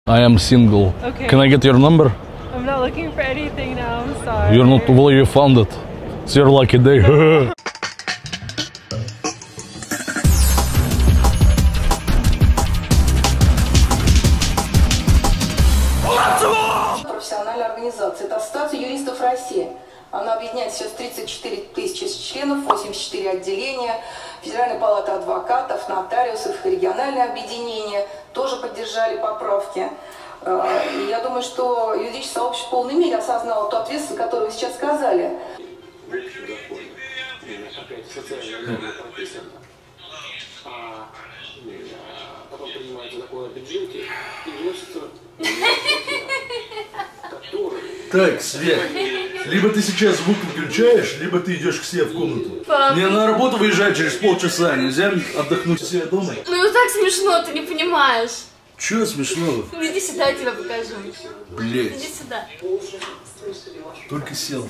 I am single. Okay. Can I get your number? I'm not looking for anything now, I'm sorry. You're not, well, you found it. It's your lucky day. Профессиональная организация. Это Ассоциация юристов России. Она объединяет сейчас 34 тысячи членов, 84 отделения, Федеральная палата адвокатов, нотариусов, региональное объединение тоже поддержали поправки. И я думаю, что юридическое сообщество в полной мере осознало ту ответственность, которую вы сейчас сказали. Потом принимается закон о бюджете и вносится... Так, Свет, либо ты сейчас звук выключаешь, либо ты идешь к себе в комнату. Пап. Мне на работу выезжать через полчаса, нельзя отдохнуть у себя дома? Ну так смешно, ты не понимаешь. Чё смешного? Иди сюда, я тебе покажу. Иди Блять, сюда. только сел.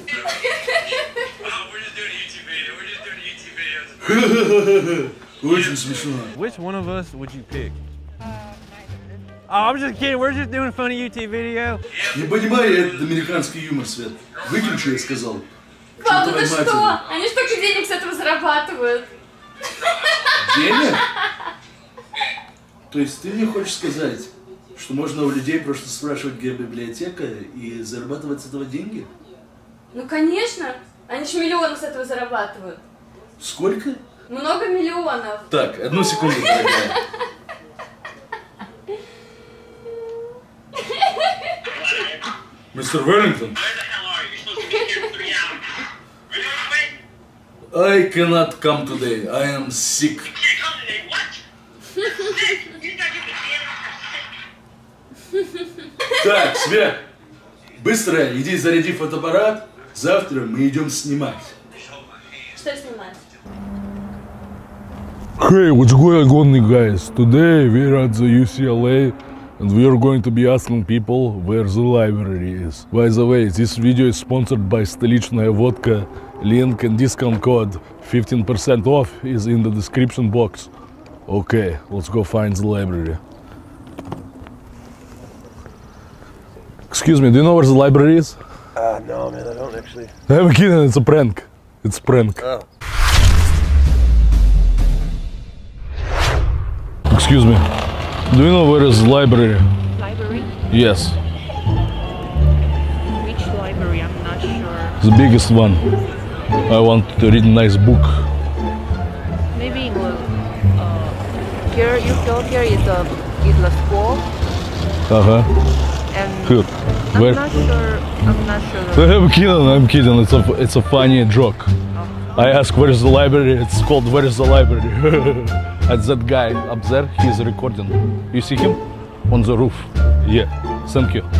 Очень смешно. Which one of us would you pick? Oh, I'm just kidding. We're just doing a funny YouTube video. Не понимаю я этот американский юмор, Свет. Выключи, я сказал. Папа, Чертовой ты матери. что? Они ж только денег с этого зарабатывают. Денег? То есть ты мне хочешь сказать, что можно у людей просто спрашивать, где библиотека, и зарабатывать с этого деньги? Ну конечно. Они ж миллионы с этого зарабатывают. Сколько? Много миллионов. Так, одну секунду, дорогая. Мистер Веллингтон? I cannot come today. I am sick. Так, Свет, быстро иди заряди фотоаппарат. Завтра мы идем снимать. Что снимать? Hey, what's going on, guys? Today we're at the UCLA and we are going to be asking people where the library is. By the way, this video is sponsored by Stolichная Vodka. Link and discount code 15% off is in the description box. Okay, let's go find the library. Excuse me, do you know where the library is? No, man, I don't actually. I'm kidding, it's a prank. It's a prank. Oh. Excuse me, do you know where is the library? Library? Yes, Which library? I'm not sure. the biggest one. I want to read a nice book. Maybe in the, here, you feel here is the school, Uh-huh. and Good. I'm Where? not sure. I'm kidding. It's a funny joke. I ask where is the library. It's called where is the library. And that guy up there, he's recording. You see him on the roof? Yeah. Thank you.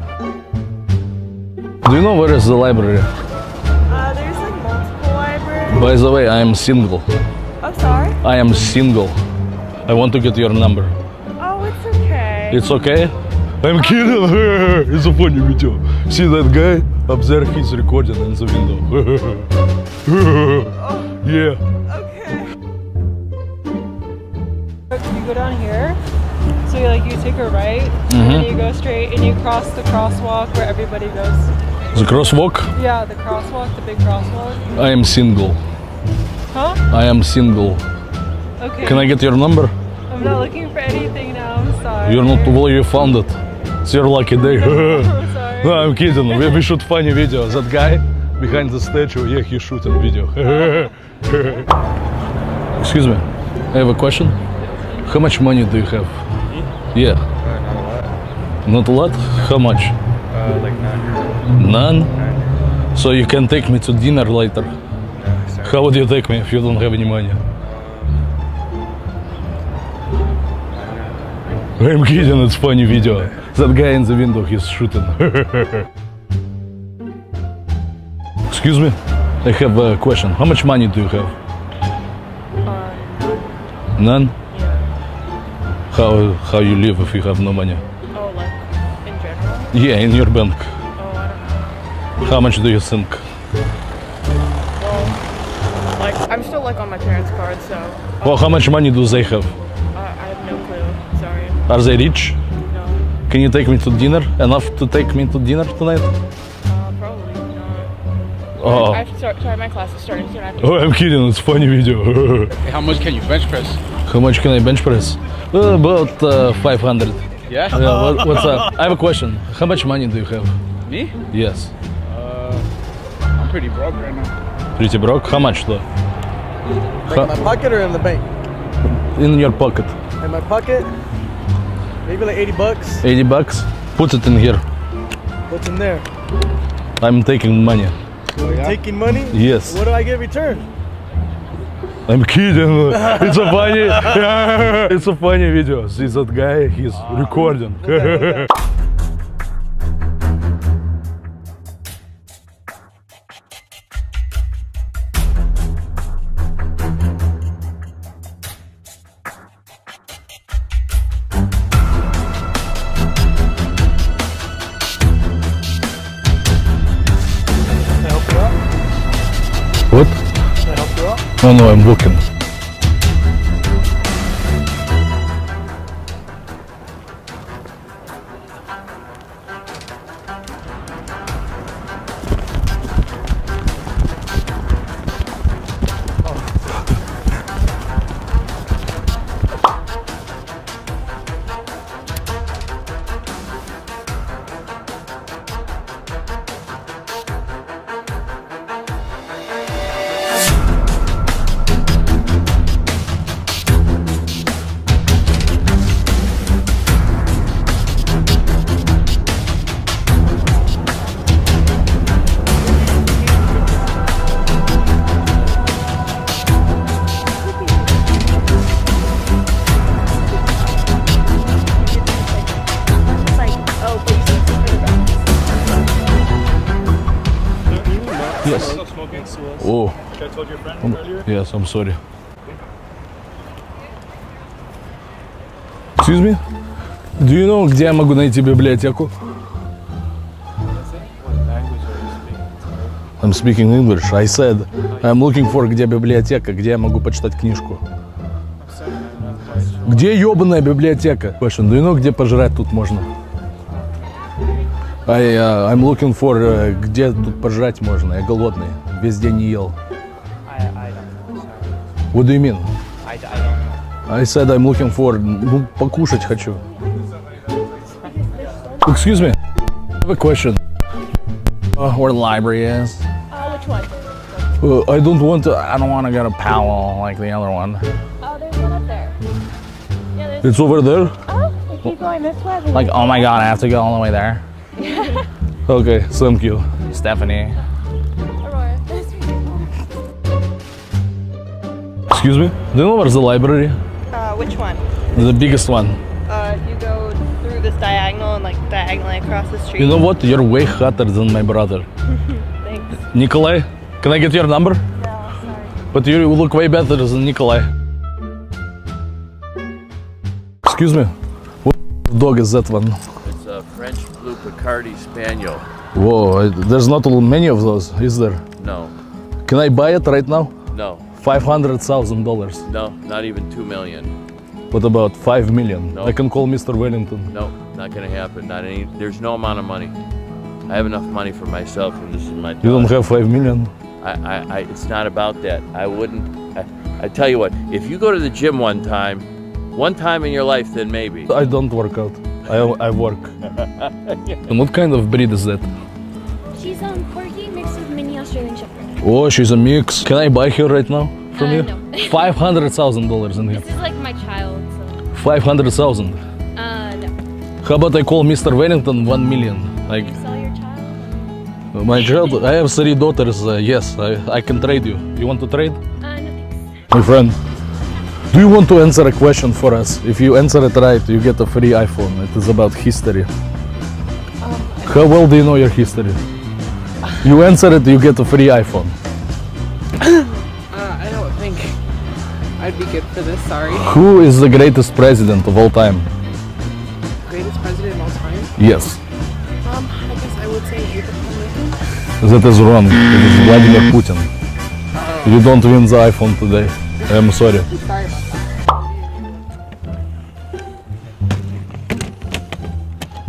Do you know where is the library? There's like multiple libraries. By the way, I am single. Oh, sorry. I am single. I want to get your number. Oh, it's okay. It's okay? I'm kidding. It's a funny video. See that guy up there? He's recording in the window. Yeah. Okay. You go down here, so you take a right, and then you go straight, and you cross the crosswalk where everybody goes. The crosswalk? Yeah, the crosswalk, the big crosswalk. I am single. Huh? I am single. Okay. Can I get your number? I'm not looking for anything now, I'm sorry. You're not, well, you found it. It's your lucky day. I'm sorry. No, I'm kidding. We shoot funny video. That guy behind the statue, yeah, he's shooting video. Excuse me, I have a question. How much money do you have? Yeah. Not a lot? How much? Like none. None? So you can take me to dinner later? How would you take me if you don't have any money? I'm kidding, it's funny video. That guy in the window, he's shooting. Excuse me, I have a question. How much money do you have? None? Yeah. How you live if you have no money? Oh, like in general? Yeah, in your bank. Oh, I don't know. How much do you think? Well, like I'm still on my parents' card, so. Well, how much money do they have? I have no clue. Sorry. Are they rich? No. Can you take me to dinner? Enough to take me to dinner tonight? Probably not. Oh. I have to sorry, my class is starting soon. I have to Oh, I'm kidding. It's funny video. How much can you bench press? How much can I bench press? About 500. Yeah? What's up? I have a question. How much money do you have? Me? Yes. I'm pretty broke right now. Pretty broke? How much though? Like in my pocket or in the bank? In your pocket. In my pocket? Maybe like 80 bucks. 80 bucks? Put it in here. What's in there? I'm taking money. Oh, yeah? Taking money? Yes. What do I get in return? I'm kidding. It's a funny. It's a funny video. See that guy? He's recording. What? Can I help you out? Oh no, I'm looking. Yes. Oh. I told your friend earlier. Yes, I'm sorry. Excuse me? Do you know, где я могу найти библиотеку? I'm speaking English. I said, I'm looking for, где библиотека, где я могу почитать книжку. Где ёбаная библиотека? Question, do you know, где пожрать тут можно? I'm looking for, где тут пожрать можно. Я голодный. Весь день не ел. What do you mean? I said I'm looking for, ну, покушать хочу. Excuse me. I have a question. Where the library is? which one? I don't want to get a Powell like the other one. Oh, there's one up there. Yeah, there's It's over there? Oh, you keep going this way. Like, oh my god, I have to go all the way there. Okay, thank you, Stephanie. Aurora. Excuse me? Do you know where's the library? Which one? The biggest one. You go through this diagonal and like diagonally across the street. You know what? You're way hotter than my brother. Thanks. Nikolai, can I get your number? No, sorry. But you look way better than Nikolai. Excuse me? What dog is that one? It's a French Blue Picardy Spaniel. Whoa, there's not many of those, is there? No. Can I buy it right now? No. $500,000. No, not even 2 million. What about 5 million? No. I can call Mr. Wellington. No, not gonna happen. Not any. There's no amount of money. I have enough money for myself, and this is my. You don't have 5 million? It's not about that. I wouldn't. I tell you what. If you go to the gym one time in your life, then maybe. I don't work out. I work. And what kind of breed is that? She's corgi mixed with mini Australian Shepherd. Oh, she's a mix. Can I buy her right now from you? No. $500,000 in here. This is like my child, so. 500,000. No. How about I call Mr. Wellington 1 million? Like You sell your child? my child. I have 3 daughters. Yes, I can trade you. You want to trade? No thanks. My friend, do you want to answer a question for us? If you answer it right, you get a free iPhone. It is about history. How well do you know your history? You answer it, you get a free iPhone. I don't think I'd be good for this, sorry. Who is the greatest president of all time? Greatest president of all time? Yes. I guess I would say Abraham Lincoln. That is wrong. It is Vladimir Putin. You don't win the iPhone today. I'm sorry. Sorry about that.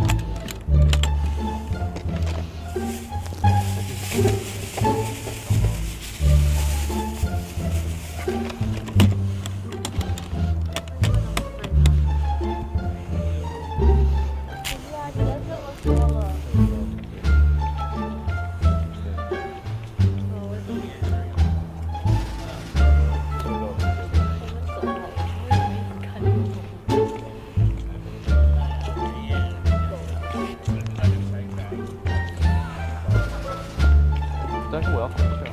go.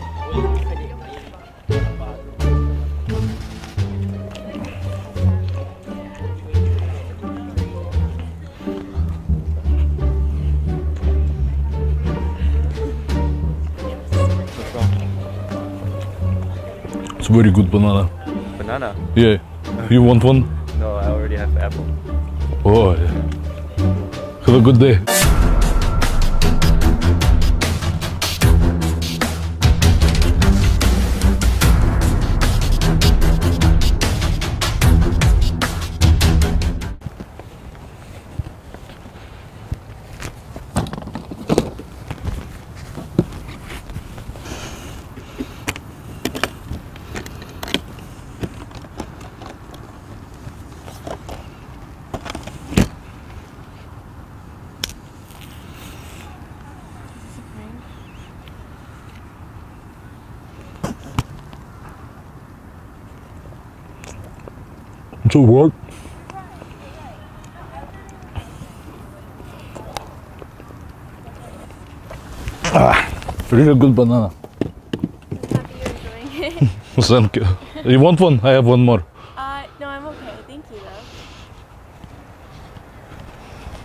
It's very good banana. Banana? Yeah. You want one? No, I already have apple. Oh, yeah. Have a good day. To work. Really good banana. Happy you're enjoying it. Thank you. You want one? I have one more.